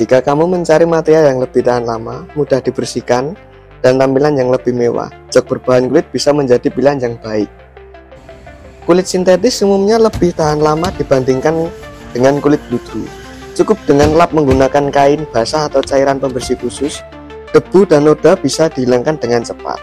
Jika kamu mencari material yang lebih tahan lama, mudah dibersihkan, dan tampilan yang lebih mewah, jok berbahan kulit bisa menjadi pilihan yang baik. Kulit sintetis umumnya lebih tahan lama dibandingkan dengan kulit bludru. Cukup dengan lap menggunakan kain basah atau cairan pembersih khusus, debu dan noda bisa dihilangkan dengan cepat.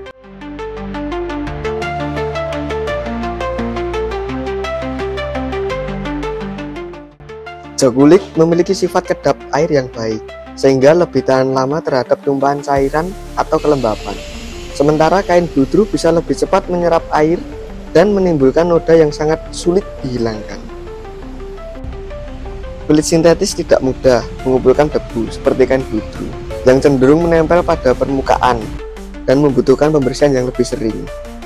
Jok kulit memiliki sifat kedap air yang baik, sehingga lebih tahan lama terhadap tumpahan cairan atau kelembapan. Sementara kain bludru bisa lebih cepat menyerap air dan menimbulkan noda yang sangat sulit dihilangkan. Kulit sintetis tidak mudah mengumpulkan debu seperti kain bludru, yang cenderung menempel pada permukaan dan membutuhkan pembersihan yang lebih sering.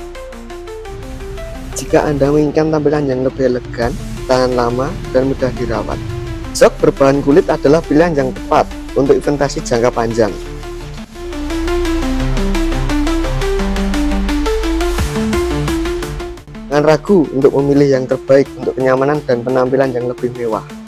Jika Anda menginginkan tampilan yang lebih elegan, tahan lama, dan mudah dirawat, jok berbahan kulit adalah pilihan yang tepat untuk investasi jangka panjang. Jangan ragu untuk memilih yang terbaik untuk kenyamanan dan penampilan yang lebih mewah.